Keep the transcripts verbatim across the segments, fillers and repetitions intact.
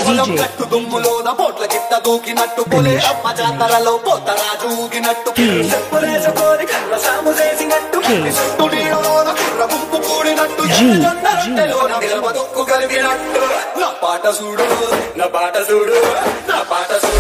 పొలం కట్టు దుమ్ములోన పోట్ల గిట్ట దూకినట్టు పొలే అమ్మ జాతరలో పోతరాజు ఊగినట్టు చెప్పులేసుకొని కళ్ళ సాము చేసినట్టు చుట్టూ నీడలోన కుర్ర గుంపు కూడినట్టు జొన్నలోన నిలవ దొక్కు కలిగినట్టు నా పాట చూడు నా పాట చూడు నా పాట చూడు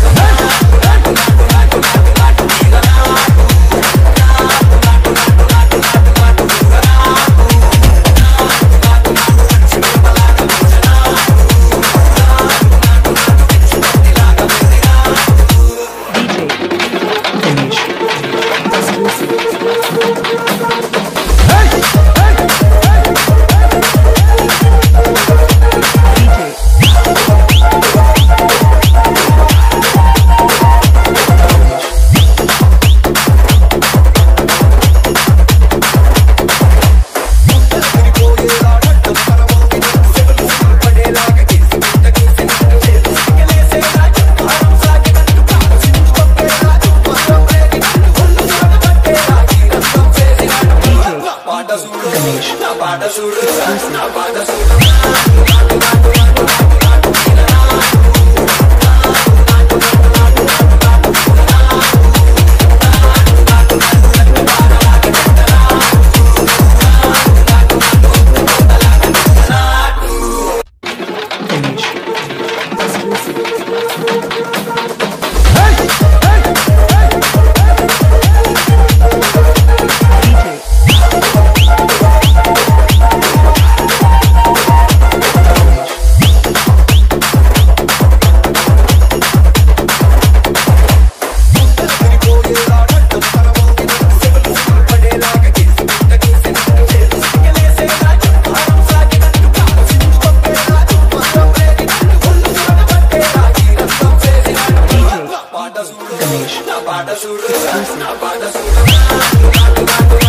Ganesh.